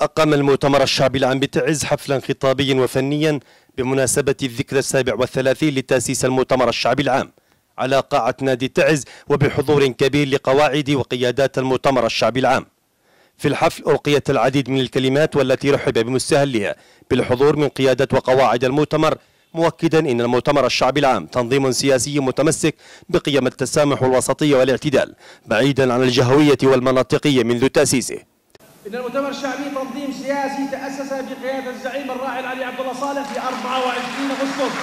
أقام المؤتمر الشعبي العام بتعز حفلا خطابيا وفنيا بمناسبة الذكرى 37 لتأسيس المؤتمر الشعبي العام على قاعة نادي تعز، وبحضور كبير لقواعد وقيادات المؤتمر الشعبي العام. في الحفل ألقيت العديد من الكلمات والتي رحب بمستهلها بالحضور من قيادة وقواعد المؤتمر، مؤكدا أن المؤتمر الشعبي العام تنظيم سياسي متمسك بقيم التسامح والوسطية والاعتدال بعيدا عن الجهوية والمناطقية منذ تأسيسه. إن المؤتمر الشعبي تنظيم سياسي تأسس بقيادة الزعيم الراحل علي عبد الله صالح في 24 أغسطس،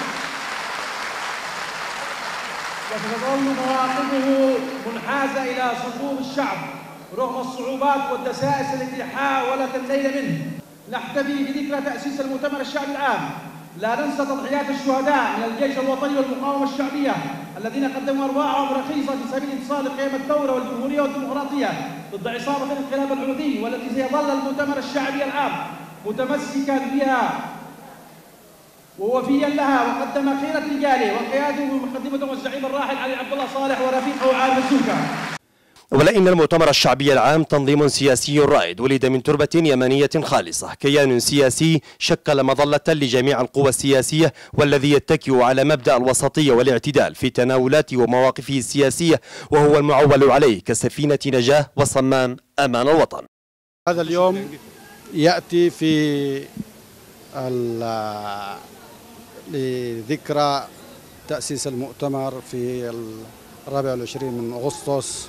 وستظل مواقفه منحازة إلى صفوف الشعب رغم الصعوبات والدسائس التي حاولت النيل منه. نحتفي بذكرى تأسيس المؤتمر الشعبي العام، لا ننسى تضحيات الشهداء من الجيش الوطني والمقاومة الشعبية الذين قدموا أرواحهم رخيصة في سبيل انتصار قيم الثورة والجمهورية والديمقراطية ضد عصابة الانقلاب الحوثي، والتي سيظل المؤتمر الشعبي العام متمسكا بها ووفيا لها، وقدم خيرة رجاله وقياده ومقدمتهم الزعيم الراحل علي عبد الله صالح ورفيقه عارف الزوكا. ولكن المؤتمر الشعبي العام تنظيم سياسي رائد ولد من تربة يمنية خالصة، كيان سياسي شكل مظلة لجميع القوى السياسية، والذي يتكئ على مبدأ الوسطية والاعتدال في تناولاته ومواقفه السياسية، وهو المعول عليه كسفينة نجاة وصمام أمان الوطن. هذا اليوم يأتي في لذكرى تأسيس المؤتمر في 24 من أغسطس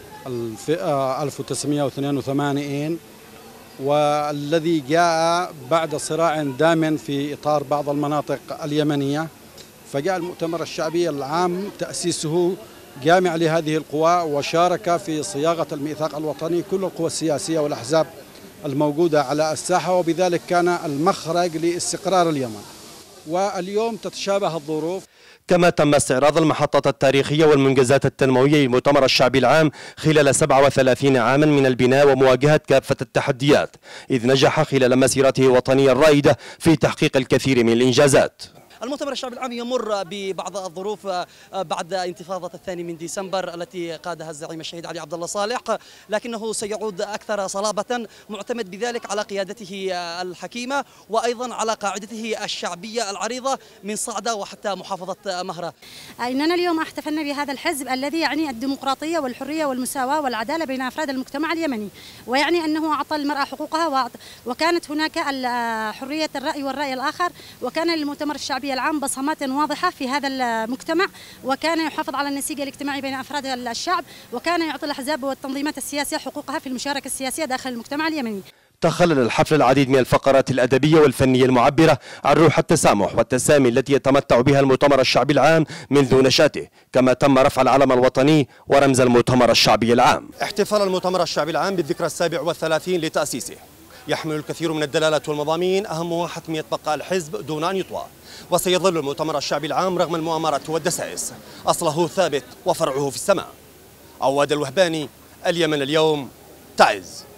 1982، والذي جاء بعد صراع دام في إطار بعض المناطق اليمنية، فجاء المؤتمر الشعبي العام تأسيسه جامع لهذه القوى، وشارك في صياغة الميثاق الوطني كل القوى السياسية والأحزاب الموجودة على الساحة، وبذلك كان المخرج لاستقرار اليمن. واليوم تتشابه الظروف. كما تم استعراض المحطات التاريخية والمنجزات التنموية للمؤتمر الشعبي العام خلال 37 عاما من البناء ومواجهة كافة التحديات، إذ نجح خلال مسيرته الوطنية الرائدة في تحقيق الكثير من الإنجازات. المؤتمر الشعبي العام يمر ببعض الظروف بعد انتفاضة 2 ديسمبر التي قادها الزعيم الشهيد علي عبد الله صالح، لكنه سيعود أكثر صلابة، معتمد بذلك على قيادته الحكيمة وأيضا على قاعدته الشعبية العريضة من صعدة وحتى محافظة مهرة. إننا اليوم احتفلنا بهذا الحزب الذي يعني الديمقراطية والحرية والمساواة والعدالة بين أفراد المجتمع اليمني، ويعني أنه أعطى المرأة حقوقها، وكانت هناك حرية الرأي والرأي الآخر، وكان للمؤتمر الشعبي العام بصمات واضحة في هذا المجتمع، وكان يحافظ على النسيج الاجتماعي بين أفراد الشعب، وكان يعطي الأحزاب والتنظيمات السياسية حقوقها في المشاركة السياسية داخل المجتمع اليمني. تخلل الحفل العديد من الفقرات الأدبية والفنية المعبرة عن روح التسامح والتسامي التي يتمتع بها المؤتمر الشعبي العام منذ نشأته، كما تم رفع العلم الوطني ورمز المؤتمر الشعبي العام. احتفال المؤتمر الشعبي العام بالذكرى 37 لتأسيسه يحمل الكثير من الدلالات والمضامين، أهمها حتمية بقاء الحزب دون أن يطوى، وسيظل المؤتمر الشعبي العام رغم المؤامرات والدسائس أصله ثابت وفرعه في السماء. عواد الوهباني، اليمن اليوم، تعز.